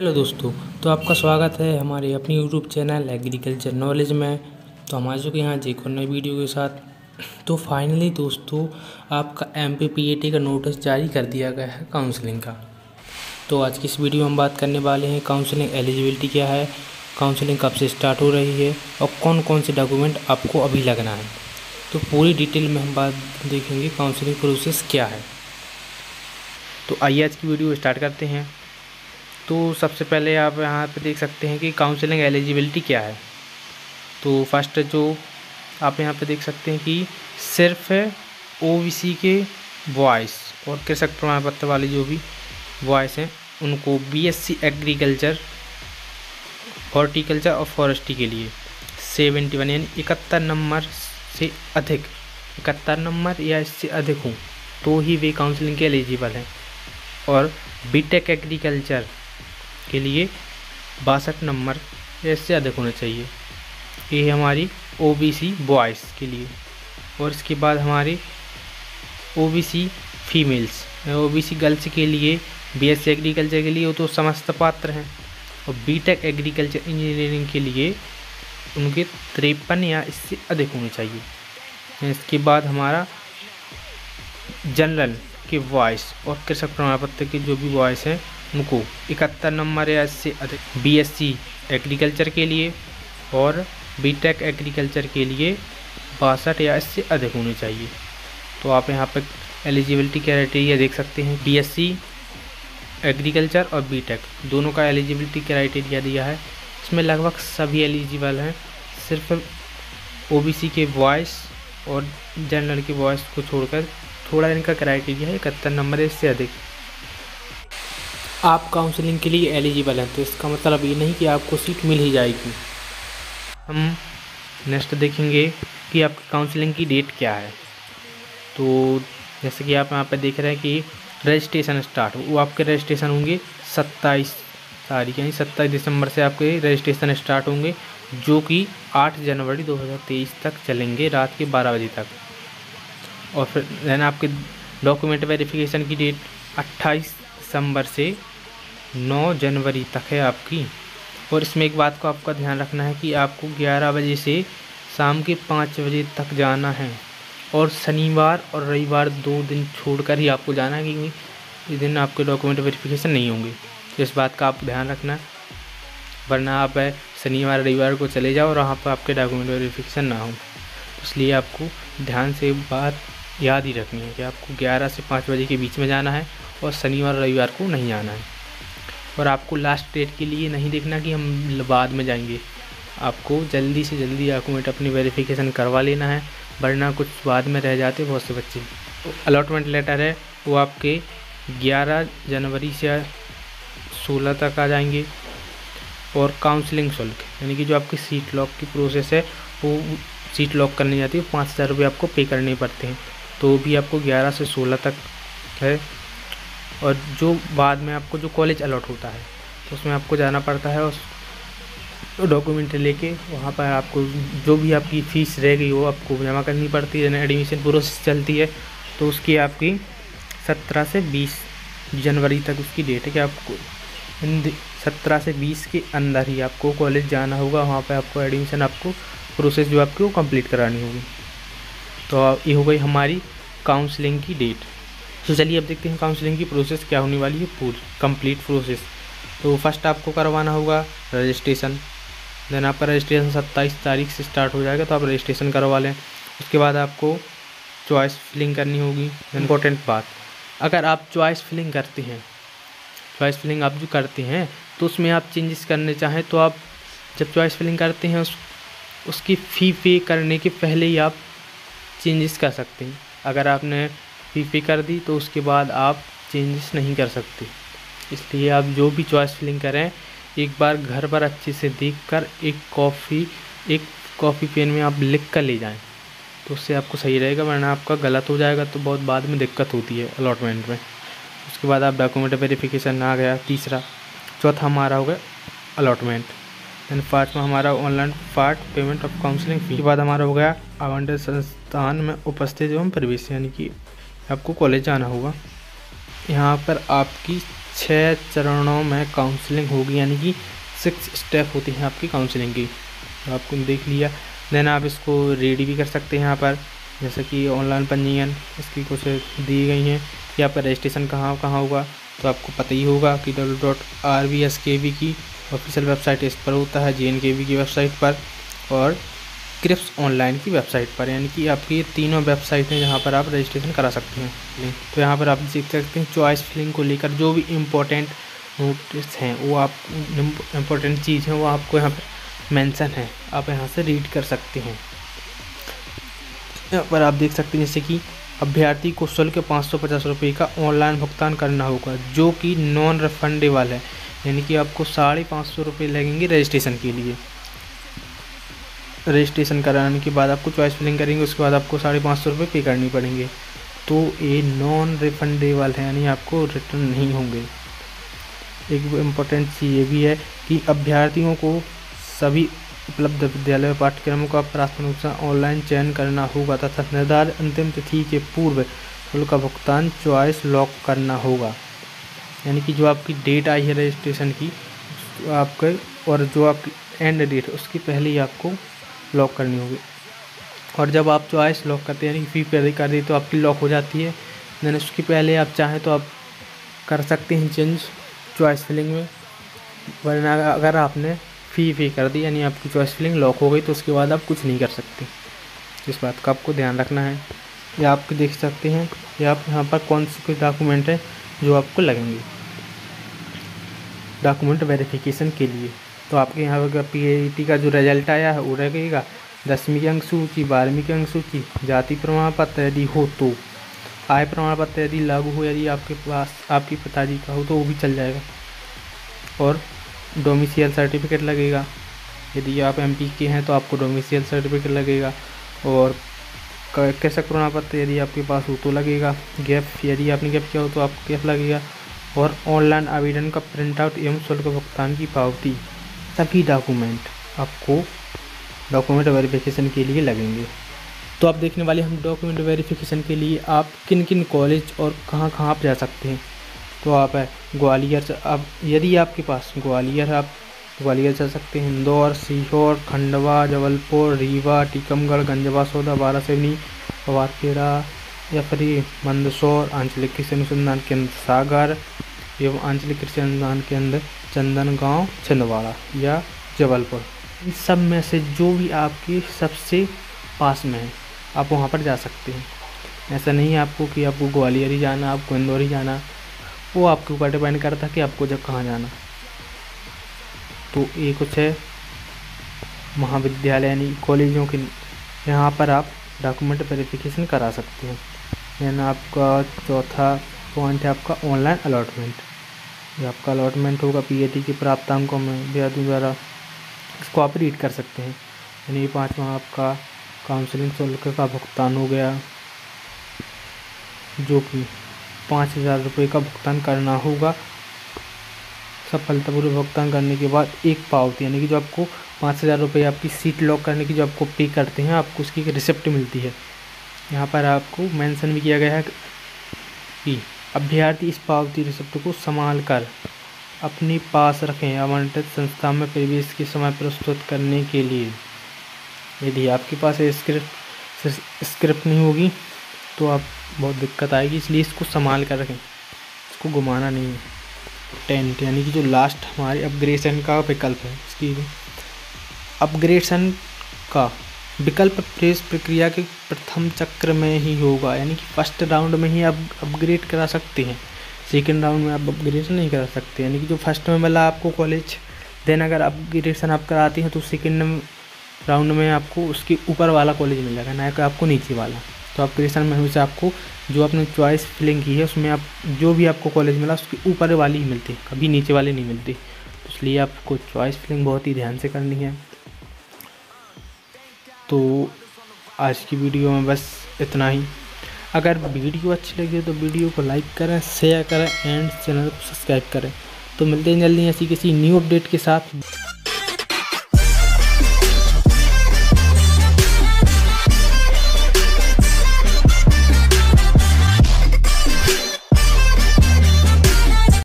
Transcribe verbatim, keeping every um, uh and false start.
Hello दोस्तों, तो आपका स्वागत है हमारे अपनी यूट्यूब चैनल एग्रीकल्चर नॉलेज में। तो हम आ चुके हैं आज एक और नई वीडियो के साथ। तो फाइनली दोस्तों, आपका M P P A T का नोटिस जारी कर दिया गया है काउंसलिंग का। तो आज की इस वीडियो में हम बात करने वाले हैं काउंसलिंग एलिजिबिलिटी क्या है, काउंसलिंग कब से स्टार्ट हो रही है और कौन कौन से डॉक्यूमेंट आपको अभी लगना है। तो पूरी डिटेल में हम बात देखेंगे काउंसलिंग प्रोसेस क्या है। तो आइए आज की वीडियो स्टार्ट करते हैं। तो सबसे पहले आप यहाँ पे देख सकते हैं कि काउंसलिंग एलिजिबिलिटी क्या है। तो फर्स्ट जो आप यहाँ पे देख सकते हैं कि सिर्फ ओ बी सी के बॉयज़ और कृषक प्रमाण पत्र वाले जो भी बॉयज़ हैं उनको B S C agriculture, horticulture और फॉरेस्ट्री के लिए सेवेंटी वन यानी इकहत्तर नंबर से अधिक इकहत्तर नंबर या इससे अधिक हों तो ही वे काउंसलिंग के एलिजिबल हैं। और बी टेक एग्रीकल्चर के लिए बासठ नंबर या इससे अधिक होना चाहिए। ये हमारी ओ बी सी बॉयज़ के लिए। और इसके बाद हमारी O B C females, O B C girls के लिए बी एस सी एग्रीकल्चर के लिए वो तो समस्त पात्र हैं। और बी टेक एग्रीकल्चर इंजीनियरिंग के लिए उनके तिरपन या इससे अधिक होने चाहिए। इसके बाद हमारा जनरल के वॉइस और कृषक प्रमाण पत्र के जो भी वॉइस हैं उनको इकहत्तर नंबर या इससे अधिक बी एस सी एग्रीकल्चर के लिए और बी टेक एग्रीकल्चर के लिए बासठ या इससे अधिक होने चाहिए। तो आप यहाँ पर एलिजिबिलिटी क्राइटेरिया देख सकते हैं। बी एस सी एग्रीकल्चर और बी टेक दोनों का एलिजिबिलिटी क्राइटेरिया दिया है। इसमें लगभग सभी एलिजिबल हैं, सिर्फ ओ बी सी के वॉइस और जनरल के वॉइस को छोड़कर थोड़ा इनका क्राइटेरिया है इकहत्तर नंबर इससे अधिक। आप काउंसलिंग के लिए एलिजिबल हैं तो इसका मतलब ये नहीं कि आपको सीट मिल ही जाएगी। हम नेक्स्ट देखेंगे कि आपकी काउंसलिंग की डेट क्या है। तो जैसे कि आप यहाँ पे देख रहे हैं कि रजिस्ट्रेशन स्टार्ट वो आपके रजिस्ट्रेशन होंगे सत्ताईस तारीख यानी सत्ताईस दिसंबर से आपके रजिस्ट्रेशन स्टार्ट होंगे, जो कि आठ जनवरी दो हज़ार तेईस तक चलेंगे रात के बारह बजे तक। और फिर देन आपके डॉक्यूमेंट वेरिफिकेशन की डेट अट्ठाईस दिसंबर से नौ जनवरी तक है आपकी। और इसमें एक बात को आपका ध्यान रखना है कि आपको ग्यारह बजे से शाम के पाँच बजे तक जाना है और शनिवार और रविवार दो दिन छोड़कर ही आपको जाना है, क्योंकि इस दिन आपके डॉक्यूमेंट वेरिफिकेशन नहीं होंगे। तो इस बात का आप ध्यान रखना, वरना आप शनिवार रविवार को चले जाओ और वहाँ पर आपके डॉक्यूमेंट वेरिफिकेशन ना हो। इसलिए आपको ध्यान से बात याद ही रखनी है कि आपको ग्यारह से पाँच बजे के बीच में जाना है और शनिवार रविवार को नहीं जाना है। और आपको लास्ट डेट के लिए नहीं देखना कि हम बाद में जाएंगे, आपको जल्दी से जल्दी डॉक्यूमेंट अपनी वेरिफिकेशन करवा लेना है, वरना कुछ बाद में रह जाते बहुत से बच्चे। तो अलॉटमेंट लेटर है वो आपके ग्यारह जनवरी से सोलह तक आ जाएंगे। और काउंसलिंग शुल्क यानी कि जो आपकी सीट लॉक की प्रोसेस है वो सीट लॉक करनी जाती है, पाँच हज़ार रुपये आपको पे करने पड़ते हैं। तो भी आपको ग्यारह से सोलह तक है। और जो बाद में आपको जो कॉलेज अलॉट होता है तो उसमें आपको जाना पड़ता है और डॉक्यूमेंट लेके वहाँ पर आपको जो भी आपकी फ़ीस रह गई वो आपको जमा करनी पड़ती है। एडमिशन प्रोसेस चलती है तो उसकी आपकी सत्रह से बीस जनवरी तक उसकी डेट है कि आपको सत्रह से बीस के अंदर ही आपको कॉलेज जाना होगा। वहाँ पर आपको एडमिशन आपको प्रोसेस जो आपकी वो कंप्लीट करानी होगी। तो ये हो गई हमारी काउंसलिंग की डेट। तो चलिए अब देखते हैं काउंसलिंग की प्रोसेस क्या होने वाली है, पूरी कंप्लीट प्रोसेस। तो फर्स्ट आपको करवाना होगा रजिस्ट्रेशन। देन आपका रजिस्ट्रेशन सत्ताईस तारीख से स्टार्ट हो जाएगा, तो आप रजिस्ट्रेशन करवा लें। उसके बाद आपको चॉइस फिलिंग करनी होगी। इम्पोर्टेंट बात, अगर आप चॉइस फिलिंग करते हैं चॉइस फिलिंग आप जो करते हैं तो उसमें आप चेंजेस करने चाहें तो आप जब चॉइस फिलिंग करते हैं उस उसकी फ़ी पे करने के पहले ही आप चेंजेस कर सकते हैं। अगर आपने फ़ी पे कर दी तो उसके बाद आप चेंजेस नहीं कर सकते। इसलिए आप जो भी चॉइस फिलिंग करें एक बार घर पर अच्छे से देखकर एक कॉफ़ी एक कॉफ़ी पेन में आप लिख कर ले जाएं, तो उससे आपको सही रहेगा, वरना आपका गलत हो जाएगा तो बहुत बाद में दिक्कत होती है अलॉटमेंट में। उसके बाद आप डॉक्यूमेंट वेरिफिकेशन आ गया तीसरा। चौथा हमारा हो गया अलॉटमेंट। देन पाँचवा हमारा online part payment of counselling fee. के बाद हमारा हो गया आवंटित संस्थान में उपस्थित एवं प्रवेश, यानी कि आपको कॉलेज जाना होगा। यहाँ पर आपकी छः चरणों में काउंसलिंग होगी, यानी कि सिक्स स्टेप होती हैं आपकी काउंसलिंग की। तो आपको देख लिया। देन आप इसको रेडी भी कर सकते हैं यहाँ पर, जैसे कि ऑनलाइन पंजीयन इसकी कुछ दी गई हैं कि आपका रजिस्ट्रेशन कहाँ कहाँ होगा। तो आपको पता ही होगा कि W dot R B S K V की ऑफिशियल वेबसाइट इस पर होता है, जे एन के वी की वेबसाइट पर और क्रिप्स ऑनलाइन की वेबसाइट पर, यानी कि आपकी ये तीनों वेबसाइट हैं जहाँ पर आप रजिस्ट्रेशन करा सकते हैं। तो यहाँ पर आप देख सकते हैं चॉइस फिलिंग को लेकर जो भी इम्पोर्टेंट नोटिस हैं, वो आप इम्पोर्टेंट चीज़ हैं वो आपको यहाँ पर मेंशन है, आप यहाँ से रीड कर सकते हैं। यहाँ पर आप देख सकते हैं जैसे कि अभ्यर्थी को शुल्क पाँच सौ पचास रुपये का ऑनलाइन भुगतान करना होगा, जो कि नॉन रिफंडेबल है, यानी कि आपको साढ़े पाँच सौ रुपये लगेंगे रजिस्ट्रेशन के लिए। रजिस्ट्रेशन कराने के बाद आपको चॉइस फिलिंग करेंगे, उसके बाद आपको साढ़े पाँच सौ रुपये पे करनी पड़ेंगे। तो ये नॉन रिफंडेबल है, यानी आपको रिटर्न नहीं होंगे। एक इम्पोर्टेंट चीज़ ये भी है कि अभ्यर्थियों को सभी उपलब्ध विद्यालय पाठ्यक्रमों का प्राथमिक रूप से ऑनलाइन चयन करना होगा तथा निर्धारित अंतिम तिथि के पूर्व शुल्क का भुगतान चॉइस लॉक करना होगा, यानी कि जो आपकी डेट आई है रजिस्ट्रेशन की तो आपके और जो आपकी एंड डेट उसकी पहले ही आपको लॉक करनी होगी। और जब आप चॉइस लॉक करते हैं यानी फी पे कर दी तो आपकी लॉक हो जाती है। देन उसके पहले आप चाहें तो आप कर सकते हैं चेंज चॉइस फिलिंग में, वरना अगर आपने फ़ी पे कर दी यानी आपकी चॉइस फिलिंग लॉक हो गई तो उसके बाद आप कुछ नहीं कर सकते। इस बात का आपको ध्यान रखना है। या आप देख सकते हैं कि आप यहाँ पर कौन से कुछ डॉक्यूमेंट हैं जो आपको लगेंगे डॉक्यूमेंट वेरिफिकेशन के लिए। तो आपके यहाँ पर पी ए टी का जो रिजल्ट आया है वो रहेगा, दसवीं की अंक सूची, बारहवीं की अंक सूची, जाति प्रमाण पत्र यदि हो तो, आय प्रमाण पत्र यदि लागू हो, यदि आपके पास आपके पिताजी का हो तो वो भी चल जाएगा, और डोमिसाइल सर्टिफिकेट लगेगा। यदि आप एम पी के हैं तो आपको डोमिसाइल सर्टिफिकेट लगेगा, और कृषक प्रमाण पत्र यदि आपके पास हो तो लगेगा, गैप यदि आपने गैप किया हो तो आपको गैप लगेगा, और ऑनलाइन आवेदन का प्रिंट आउट एवं शुल्क भुगतान की पावती, सभी डॉक्यूमेंट आपको डॉक्यूमेंट वेरिफिकेशन के लिए लगेंगे। तो आप देखने वाले हम डॉक्यूमेंट वेरिफिकेशन के लिए आप किन किन कॉलेज और कहाँ कहाँ आप जा सकते हैं। तो आप है ग्वालियर से, अब यदि आपके पास ग्वालियर है आप ग्वालियर जा सकते हैं, इंदौर, सीहोर, खंडवा, जबलपुर, रीवा, टीकमगढ़, गंजवा सौदा, बारासिवनी, वारखेड़ा या फिर मंदसौर, आंचलिक कृषि अनुसंधान केंद्र सागर एवं आंचलिक कृषि अनुसंधान केंद्र चंदनगांव छिंदवाड़ा या जबलपुर, इन सब में से जो भी आपके सबसे पास में है आप वहाँ पर जा सकते हैं। ऐसा नहीं है आपको कि आपको ग्वालियर ही जाना, आपको इंदौर ही जाना, वो आपके ऊपर डिपेंड करता है कि आपको जब कहाँ जाना। तो ये कुछ है महाविद्यालय यानी कॉलेजों के, यहाँ पर आप डॉक्यूमेंट वेरिफिकेशन करा सकते हैं। देन आपका चौथा पॉइंट है आपका ऑनलाइन अलॉटमेंट। ये आपका अलॉटमेंट होगा पीएटी के प्राप्तांकों में विद्यार्थियों द्वारा, इसको आप रीड कर सकते हैं। यानी पाँचवा आपका काउंसलिंग शुल्क का भुगतान हो गया, जो कि पाँच हज़ार रुपये का भुगतान करना होगा। सफलतापूर्वक भुगतान करने के बाद एक पावती, यानी कि जो आपको पाँच हज़ार रुपये आपकी सीट लॉक करने की जो आपको पे करते हैं आपको उसकी एक रिसिप्ट मिलती है। यहाँ पर आपको मेंशन भी किया गया है कि अभ्यर्थी इस पावती रिसिप्ट को संभाल कर अपने पास रखें, आवंटित संस्था में प्रवेश के समय प्रस्तुत करने के लिए। यदि आपके पास स्क्रिप्ट स्क्रिप्ट नहीं होगी तो आप बहुत दिक्कत आएगी, इसलिए इसको संभाल कर रखें, इसको घुमाना नहीं है। टेंथ यानी कि जो लास्ट हमारे अपग्रेडेशन का विकल्प है, इसकी अपग्रेडेशन का विकल्प प्रेस प्रक्रिया के प्रथम चक्र में ही होगा, यानी कि फर्स्ट राउंड में ही आप अपग्रेड करा सकते हैं, सेकेंड राउंड में आप अपग्रेडेशन नहीं करा सकते। यानी कि जो फर्स्ट में मिला आपको कॉलेज, देन अगर अपग्रेडेशन आप कराते हैं तो सेकेंड राउंड में आपको उसके ऊपर वाला कॉलेज मिल जाएगा, ना कि आपको नीचे वाला। तो अपग्रेडेशन में हमेशा आपको जो आपने चॉइस फिलिंग की है उसमें आप जो भी आपको कॉलेज मिला उसके ऊपर वाली ही मिलती है, कभी नीचे वाले नहीं मिलती। तो इसलिए आपको चॉइस फिलिंग बहुत ही ध्यान से करनी है। तो आज की वीडियो में बस इतना ही। अगर वीडियो अच्छी लगी तो वीडियो को लाइक करें, शेयर करें एंड चैनल को सब्सक्राइब करें। तो मिलते हैं जल्दी ऐसी किसी न्यू अपडेट के साथ।